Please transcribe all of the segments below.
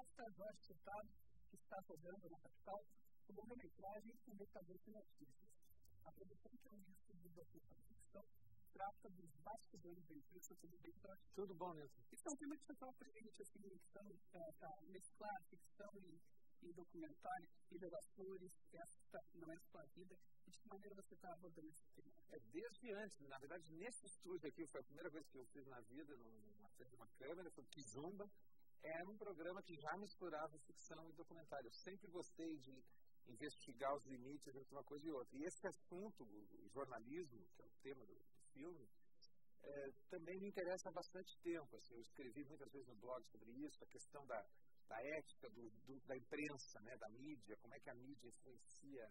mostra Jorge Furtado, que está rodando na capital, o longa-metragem O Mercador de Notícias. A produção, que é um misto de documentário e ficção, trata dos bastidores da imprensa como bem prático. Tudo bom, mesmo. Isso é um tema que você fala pra gente, assim, ficção, mesclar ficção e documentário, e relatores, essa não é a sua vida. De que maneira você está abordando esse tema? Desde antes, na verdade, nesse estúdio aqui, foi a primeira coisa que eu fiz na vida, numa frente de uma câmera, foi Kizumba. Era um programa que já misturava ficção e documentário. Eu sempre gostei de investigar os limites entre uma coisa e outra. E esse assunto, o jornalismo, que é o tema do filme, também me interessa há bastante tempo. Assim, eu escrevi muitas vezes no blog sobre isso, a questão da ética da imprensa, né, da mídia, como é que a mídia influencia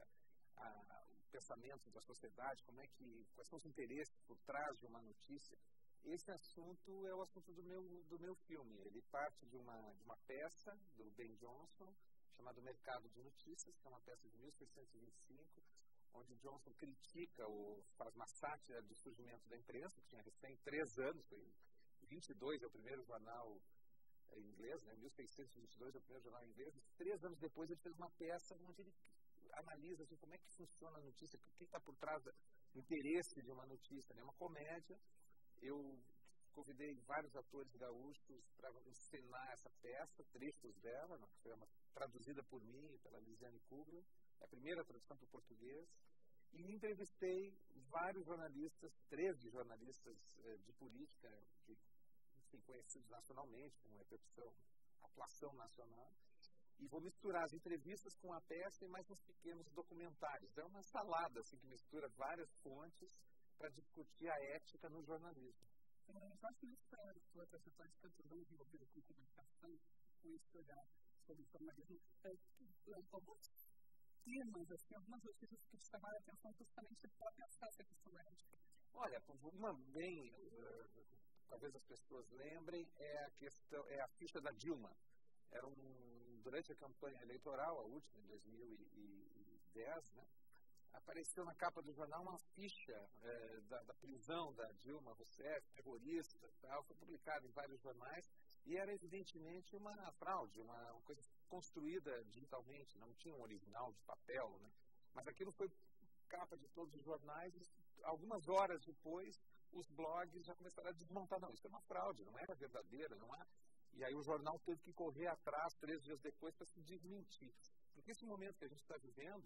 o pensamento da sociedade, quais são os interesses por trás de uma notícia. Esse assunto é o assunto do meu filme. Ele parte de uma peça do Ben Jonson, chamada Mercado de Notícias, que é uma peça de 1625, onde Jonson critica faz uma sátira do surgimento da imprensa, que tinha recém 3 anos, foi 22 é o primeiro jornal em inglês, né? 1622 é o primeiro jornal em inglês. 3 anos depois ele fez uma peça onde ele analisa assim, como é que funciona a notícia, o que está por trás do interesse de uma notícia. É uma comédia. Eu convidei vários atores gaúchos para encenar essa peça, trechos dela, que foi traduzida por mim e pela Lisiane Kubler, é a primeira tradução para o português, e entrevistei vários jornalistas, 13 jornalistas de política, conhecidos nacionalmente, com atuação nacional, e vou misturar as entrevistas com a peça e mais uns pequenos documentários. É uma salada assim, que mistura várias fontes para discutir a ética no jornalismo. Eu acho que nessa sua trajetória de tantos anos envolvida com comunicação, com esse olhar sobre o jornalismo, alguns temas, assim, algumas notícias que te chamaram a atenção justamente para pensar essa questão da ética. Olha, uma bem, talvez as pessoas lembrem, é a ficha da Dilma. Durante a campanha eleitoral, a última, em 2010, né? Apareceu na capa do jornal uma ficha da prisão da Dilma Rousseff, terrorista, tal, foi publicada em vários jornais e era evidentemente uma fraude, uma coisa construída digitalmente, não tinha um original de papel, né? Mas aquilo foi capa de todos os jornais e algumas horas depois os blogs já começaram a desmontar, não, isso é uma fraude, não era verdadeira, não é? E aí o jornal teve que correr atrás 3 dias depois para se desmentir. Porque esse momento que a gente está vivendo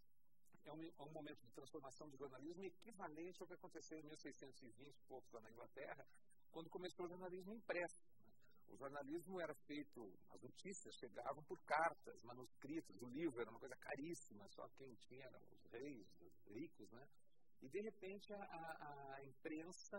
é um momento de transformação do jornalismo equivalente ao que aconteceu em 1620 e poucos lá na Inglaterra, quando começou o jornalismo impresso. O jornalismo era feito, as notícias chegavam por cartas, manuscritos, o livro era uma coisa caríssima, só quem tinha eram os reis, os ricos, né? E de repente a imprensa,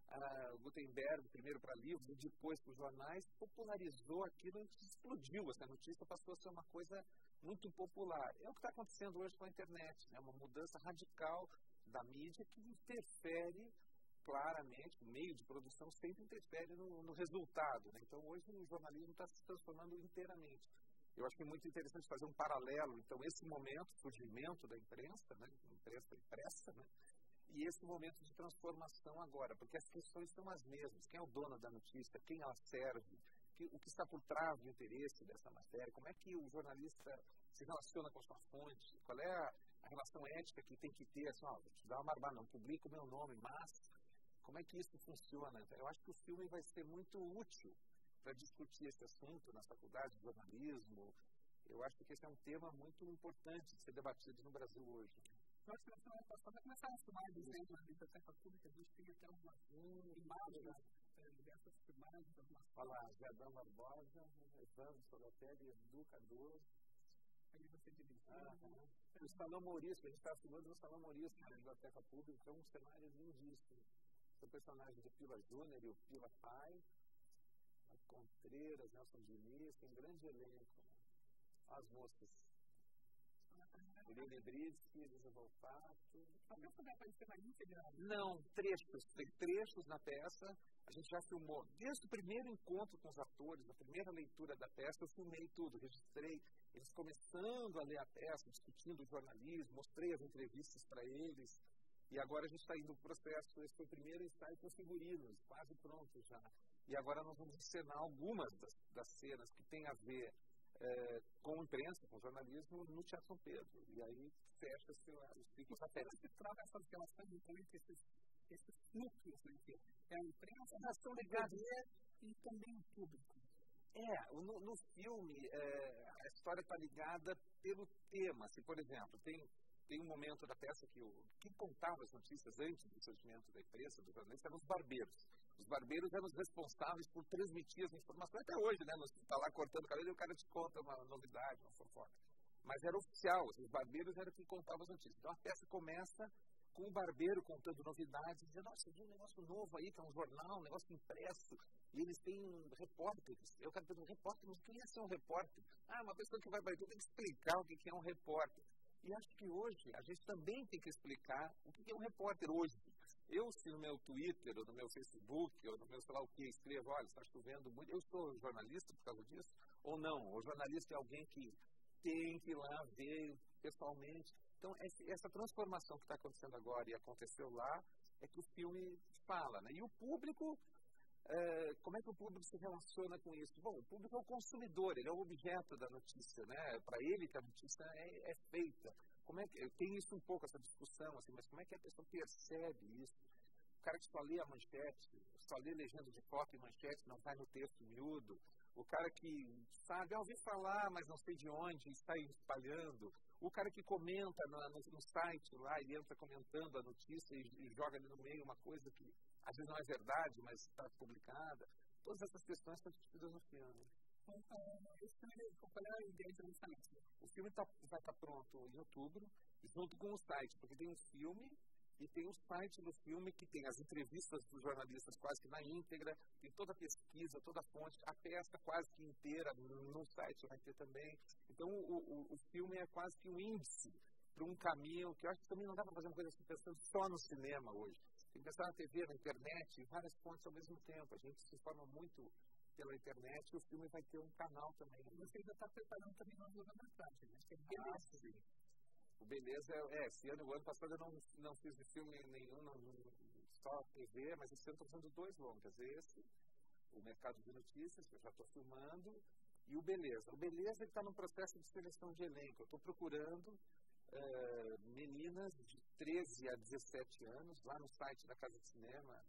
Gutenberg, primeiro para livros e depois para os jornais, popularizou aquilo e explodiu. Essa notícia passou a ser uma coisa muito popular. É o que está acontecendo hoje com a internet, né? Uma mudança radical da mídia que interfere claramente, o meio de produção sempre interfere no resultado, né? Então hoje o jornalismo está se transformando inteiramente. Eu acho que é muito interessante fazer um paralelo, então, esse momento, surgimento da imprensa, né? Imprensa impressa, né? E esse momento de transformação agora, porque as questões são as mesmas. Quem é o dono da notícia? Quem ela serve? O que está por trás do interesse dessa matéria? Como é que o jornalista se relaciona com a sua fonte? Qual é a relação ética que tem que ter? Assim, vou te dar uma barbada, não publico o meu nome, mas como é que isso funciona? Então, eu acho que o filme vai ser muito útil para discutir esse assunto na faculdade de jornalismo. Eu acho que esse é um tema muito importante de ser debatido no Brasil hoje. Eu acho que na semana passada vai começar a filmar desenho na biblioteca pública, a gente tem até algumas imagens dessas filmagens, algumas Olha lá, Jardão Barbosa, Evandro Solotelli, Edu Cardoso. Aí você dirigiu. O Salão Maurício, a gente estava filmando no Salão Maurício, na biblioteca pública, é um cenário lindíssimo. São personagens do Pila Júnior e o Pila Pai, as Contreiras, Nelson Diniz, tem um grande elenco. As moças. Helene Britsky, Elisa Volpato. A peça vai aparecer na íntegra? Não, trechos. Tem trechos na peça. A gente já filmou. Desde o primeiro encontro com os atores, na primeira leitura da peça, eu filmei tudo, registrei eles começando a ler a peça, discutindo o jornalismo, mostrei as entrevistas para eles. E agora a gente está indo para o processo. Esse foi o primeiro ensaio com figurinos, quase pronto já. E agora nós vamos encenar algumas das cenas que têm a ver com imprensa, com jornalismo, no Teatro São Pedro. E aí fecha-se o ciclo da peça. Você troca essas relações entre esses núcleos, né? Que é a imprensa, a relação ligada e também o público. No filme, a história está ligada pelo tema. Assim, por exemplo, tem um momento da peça que quem contava as notícias antes do surgimento da imprensa, dos jornalistas, eram os barbeiros. Os barbeiros eram os responsáveis por transmitir as informações. Até hoje, né? Você está lá cortando o cabelo e o cara te conta uma novidade, uma fofoca. Mas era oficial, os barbeiros eram quem contava as notícias. Então a peça começa com o barbeiro contando novidades, dizendo, nossa, vi um negócio novo aí, que é um jornal, um negócio impresso, e eles têm repórteres. Eu quero perguntar, repórter, mas quem é ser um repórter? Uma pessoa que vai para YouTube tem que explicar o que é um repórter. E acho que hoje a gente também tem que explicar o que é um repórter hoje. Eu, se no meu Twitter, ou no meu Facebook, ou no meu sei lá o que, escrevo, olha, está chovendo muito, eu sou jornalista por causa disso, ou não? O jornalista é alguém que tem que ir lá ver pessoalmente. Então, essa transformação que está acontecendo agora e aconteceu lá, é que o filme fala, né? E o público, como é que o público se relaciona com isso? Bom, o público é o consumidor, ele é o objeto da notícia, né? Para ele que a notícia é feita. Tem isso um pouco, essa discussão, assim, mas como é que a pessoa percebe isso? O cara que só lê a manchete, só lê legenda de foto e manchete, não vai no texto miúdo. O cara que sabe, ouvi falar, mas não sei de onde, está espalhando. O cara que comenta no site lá, ele entra comentando a notícia e joga ali no meio uma coisa que às vezes não é verdade, mas está publicada. Todas essas questões estão discutidas no filme. Qual é a ideia de lançamento? O filme vai estar pronto em outubro, junto com o site, porque tem um filme e tem o site do filme que tem as entrevistas dos jornalistas quase que na íntegra, tem toda a pesquisa, toda a fonte, a peça quase que inteira no site vai ter também. Então o filme é quase que um índice para um caminho que eu acho que também não dá para fazer uma coisa assim pensando só no cinema hoje. Tem que pensar na TV, na internet, em várias fontes ao mesmo tempo. A gente se informa muito pela internet e o filme vai ter um canal também. Você ainda está preparando também uma longa-metragem, né? Sim. O Beleza esse ano, o ano passado eu não fiz de filme nenhum, só TV, mas esse ano estou fazendo 2 longas. Esse, o Mercado de Notícias, que eu já estou filmando, e o Beleza. O Beleza está num processo de seleção de elenco. Eu estou procurando meninas de 13 a 17 anos, lá no site da Casa de Cinema,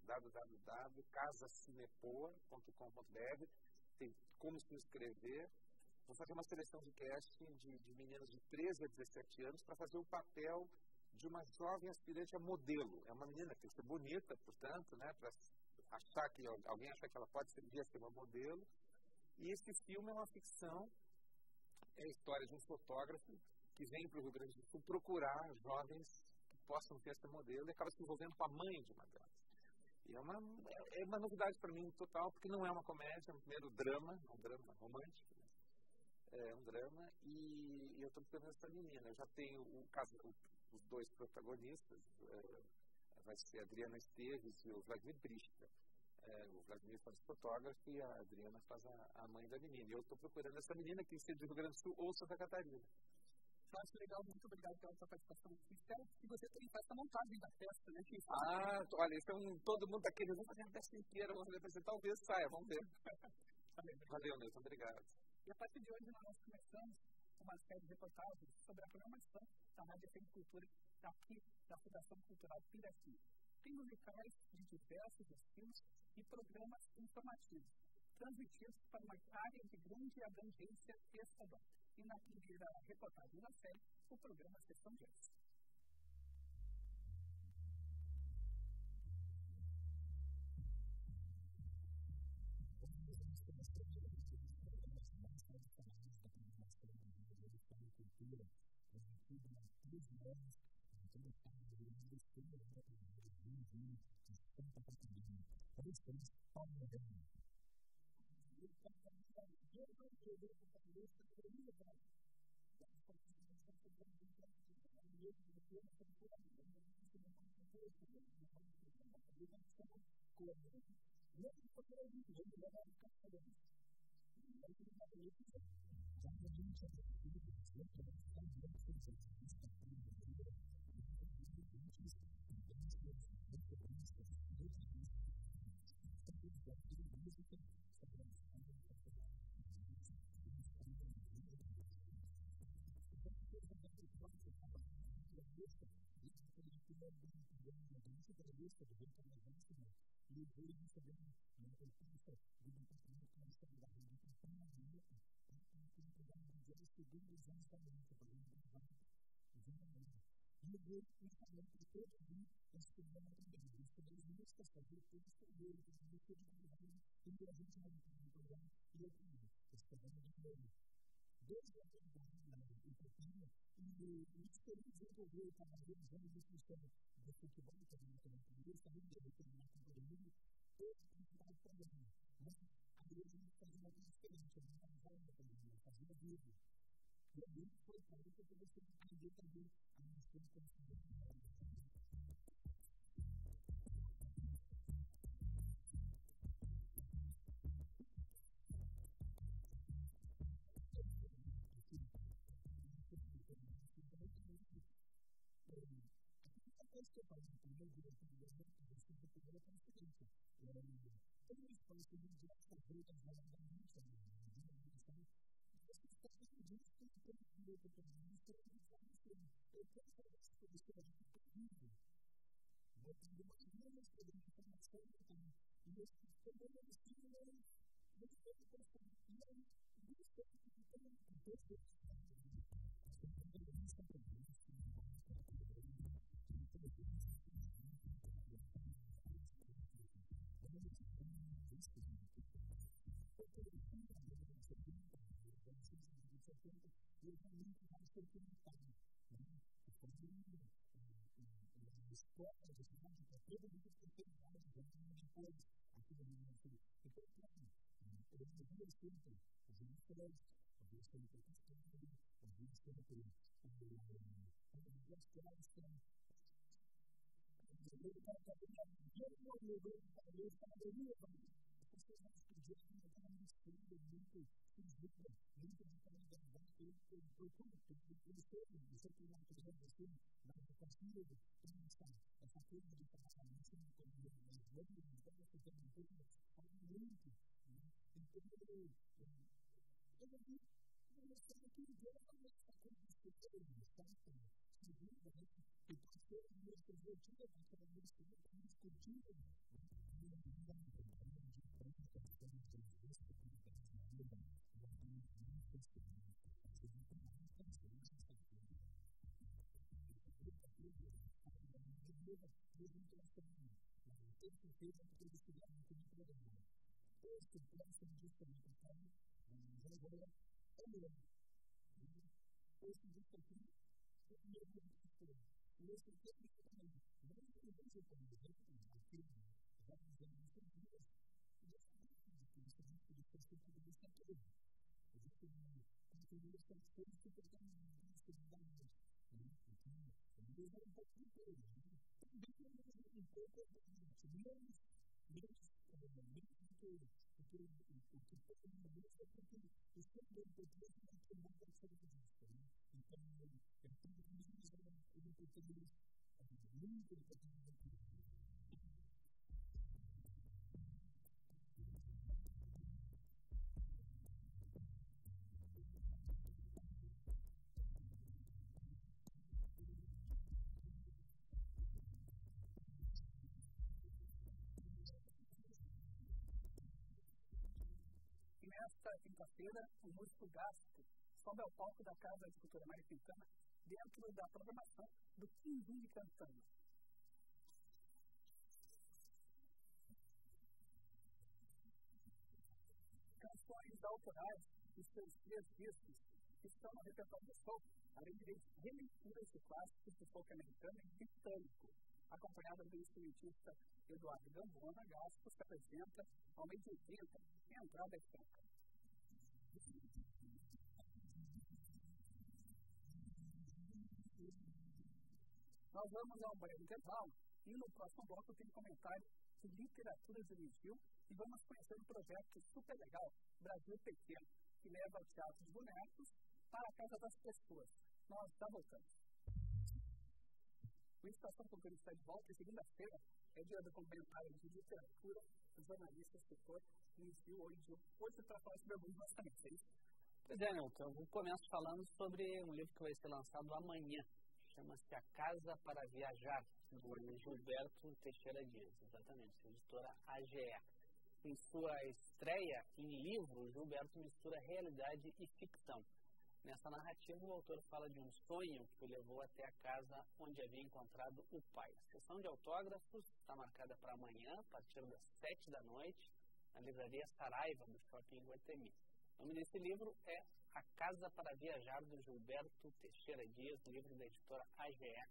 www.casacinepoa.com.br, tem como se inscrever. Vou fazer uma seleção de casting de meninas de 13 a 17 anos para fazer o papel de uma jovem aspirante a modelo. É uma menina que tem que ser bonita, portanto, né, para achar que alguém achar que ela pode ser uma modelo. E esse filme é uma ficção, é a história de um fotógrafo que vem para o Rio Grande do Sul procurar jovens que possam ter essa modelo e acaba se envolvendo com a mãe de uma delas. E é uma novidade para mim total, porque não é uma comédia, é um primeiro drama, é um drama romântico. É um drama, e eu estou procurando essa menina. Eu já tenho os 2 protagonistas, vai ser a Adriana Esteves e o Vladimir Brista. O Vladimir faz fotógrafo e a Adriana faz a mãe da menina. E eu estou procurando essa menina que seja do Rio Grande do Sul ou Santa Catarina. Eu acho legal, muito obrigado pela sua participação. Espero que você tenha feito a montagem da festa, né? Olha, esse todo mundo daquele, vamos fazer a festa inteira, vamos representar, talvez saia, vamos ver. Valeu, Nilton, obrigado. E a partir de hoje nós começamos uma série de reportagens sobre a programação da Rádio FM Cultura daqui da Fundação Cultural Piraci. Tem musicais de diversos estilos e programas informativos, transmitidos para uma área de grande abrangência estadual. E na primeira reportagem da série, o programa Sessão Jazz. Nesta quinta-feira, o músico Gasto sobe ao palco da Casa de Cultura Mário Quintana dentro da programação do Quindim Cantando. Canções autorais dos seus 3 discos estão no repertório do show, além de releituras de clássicos do folk americano e britânico, acompanhada do instrumentista Eduardo Gambona. Gasto se apresenta ao meio-dia e 30, em entrada e franca. Nós vamos a um breve intervalo e no próximo bloco tem comentário de literatura juvenil e vamos conhecer um projeto super legal, Brasil Pequeno, que leva o teatro de bonecos para a casa das pessoas. Nós já voltamos. O Estação Cultura está de volta e segunda-feira é dia do comentário de literatura jornalista, escritor, inicio hoje para falar sobre alguns lançamentos, é isso? Pois é, Nilton, eu começo falando sobre um livro que vai ser lançado amanhã. Chama-se A Casa para Viajar, do Gilberto Teixeira Dias, exatamente, editora AGE. Em sua estreia em livro, Gilberto mistura realidade e ficção. Nessa narrativa, o autor fala de um sonho que o levou até a casa onde havia encontrado o pai. A sessão de autógrafos está marcada para amanhã, a partir das 7 da noite, na livraria Saraiva, do Shopping Iguatemi. O nome desse livro é A Casa para Viajar, do Gilberto Teixeira Dias, livro da editora AGE.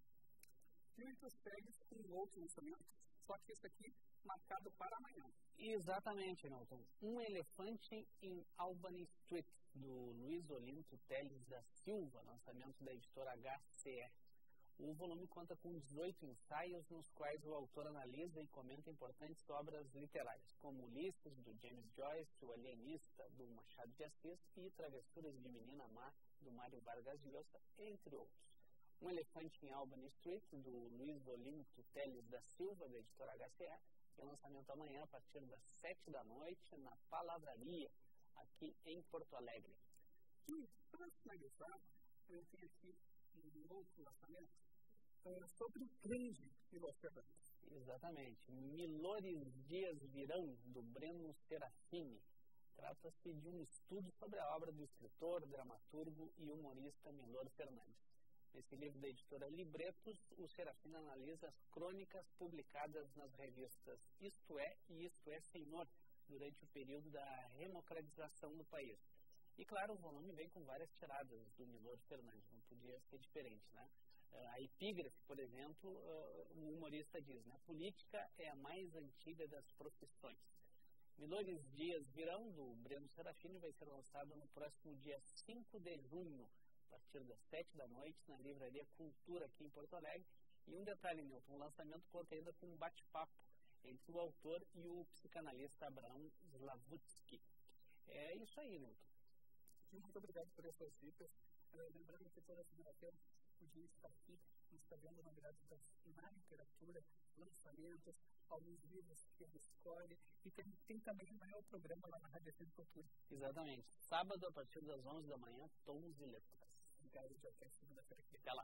E tu segue com outro lançamento, só que esse aqui marcado para amanhã. Exatamente, Milton. Um Elefante em Albany Street, do Luiz Olinto Teles da Silva, lançamento da editora HCE. O volume conta com 18 ensaios, nos quais o autor analisa e comenta importantes obras literárias, como Ulisses, do James Joyce, O Alienista, do Machado de Assis, e Travessuras de Menina Má, do Mário Vargas Llosa, entre outros. Um Elefante em Albany Street, do Luiz Olinto Teles da Silva, da editora HCE, tem lançamento amanhã a partir das 7 da noite na Palavraria, aqui em Porto Alegre. E para finalizar, eu tenho aqui um outro lançamento sobre o grande Milor Fernandes. Exatamente. Milores Dias Virão, do Breno Serafini. Trata-se de um estudo sobre a obra do escritor, dramaturgo e humorista Milor Fernandes. Nesse livro da editora Libretos, o Serafini analisa as crônicas publicadas nas revistas Isto É e Isto É Senhor, durante o período da democratização do país. E claro, o volume vem com várias tiradas do Milor Fernandes, não podia ser diferente, né? A epígrafe, por exemplo, o humorista diz, né? Política é a mais antiga das profissões. Milores Dias Virão, do Breno Serafini, vai ser lançado no próximo dia 5 de junho, a partir das 7 da noite, na Livraria Cultura, aqui em Porto Alegre. E um detalhe, Nilton, o lançamento conta ainda com um bate-papo entre o autor e o psicanalista Abraham Slavutsky. É isso aí, Nilton. Muito obrigado por essas dicas. Lembrando que toda segunda-feira o dia está aqui, nos trazendo novidades na literatura, lançamentos, alguns livros que ele escolhe, e tem também o maior programa lá na Rádio FM Cultura. Exatamente. Sábado, a partir das 11 da manhã, Tons e Letras. Obrigado, de até segunda-feira aqui. Até lá.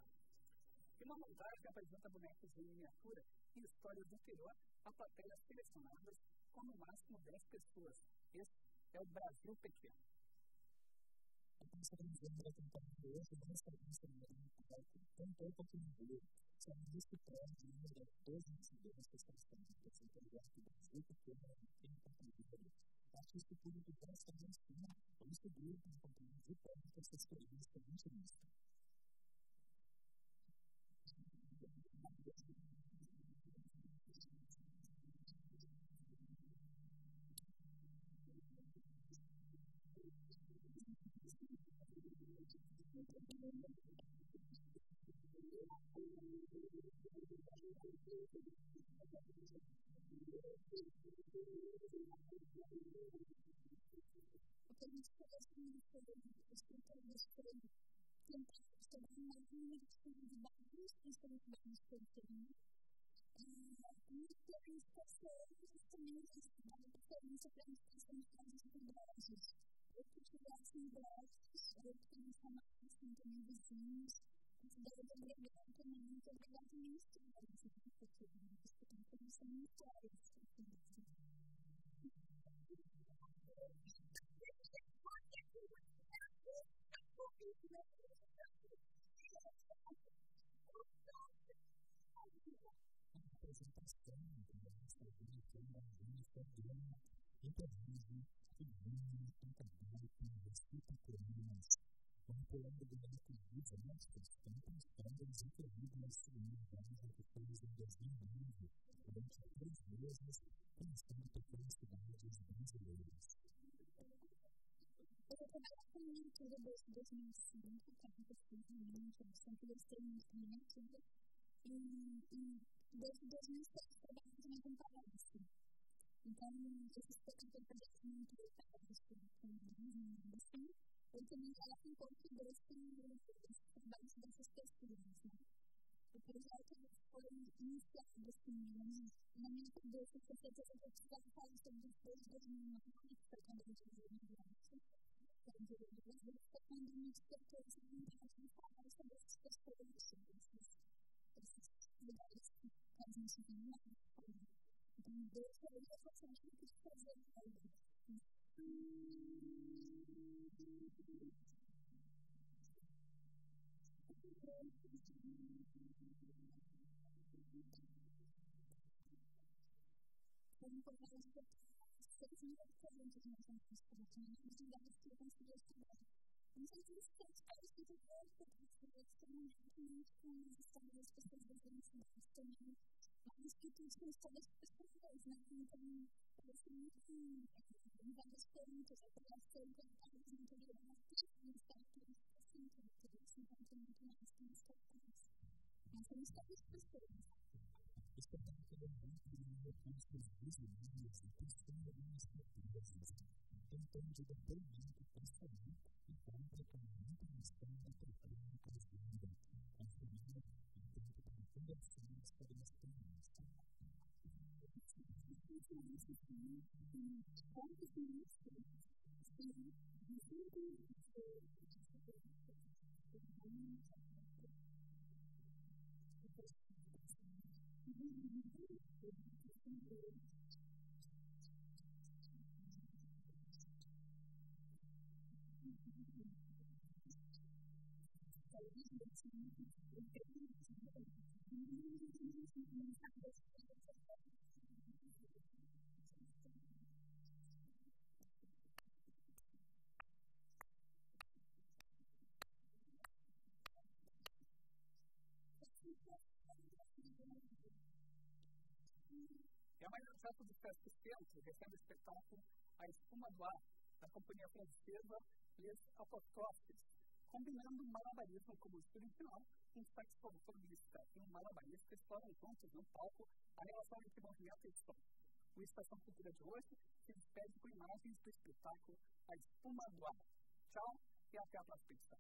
E uma montagem apresenta bonecos em miniatura e histórias do interior a plateias selecionadas com no máximo 10 pessoas. Esse é o Brasil Pequeno. Então, você está dizendo que a gente hoje não está conseguindo tão pouco aqui no Rio. Só diz que pode ir 12 incidentes que estão sendo apresentadas aqui no Brasil, porque não tem conteúdo. Acho que isso tudo que está sendo assim, vamos subir com conteúdo de perto para essas experiências que a gente mostra. O que a gente faz com os escritores foi tentar estudar mais universidades, principalmente periferia. Muitas pessoas também estudaram diferença para as questões de ou que tivessem ideias, ou que também também vizinhos. Considero que é legal também, muito obrigado também histórias, porque você tem que conhecer histórias. A apresentação da nossa vida foi uma grande problema, interviews, figurinhas, brincadeira, escrita colunas, manipulando bonecos didáticos, mostrando as entrevistas comunidades africanas em 2009, durante 3 meses, conhecendo pequenas cidades brasileiras. Eu trabalho com leitura desde 2005, que é uma pesquisa realmente, eu sempre gostei muito de leitura. E desde 2006 eu trabalho também com palestra. Então, esses projetos muito voltados com o assim, eu também coloco um pouco desse trabalho dessas pesquisas, né? o projeto foi iniciado, assim, na minha cabeça, com certeza que eu precisava falar sobre isso desde 2009, foi quando eu tive o Universo, foi quando eu me despertou essa vontade de falar sobre essas pessoas, sobre esses lugares que a gente vive na vida. Então, desde aí eu só sabia o que fazer na vida. Como por exemplo, 6.000 presentes nós temos nos lugares que eu consegui estudar. Não sei se isso faz parte do corpo, porque eu estou muito com as histórias das pessoas das universidades também, mas que tudo são histórias de pessoas, né? Então, eu sou muito em vários pontos, a população que está muito ligada a estátuas, assim, que eles se encontram muito mais com as estátuas. Mas são histórias de pessoas. Este espetáculo é muito de recursos visuais e pensando nas surpresas, tentando de depoimento para saber e conta com muita missão da técnica de vida, construindo um tempo para conversar sobre as experiência. É mais um trato do Festa Centro, recebe o espetáculo A Espuma do Ar, da companhia francesa Les Apostrophes, combinando malabarismo como estilo final, um saxofonista e um malabarista exploram juntos no palco a relação entre movimento e som. O Estação Cultura de hoje se despede com imagens do espetáculo A Espuma do Ar. Tchau e até a próxima edição.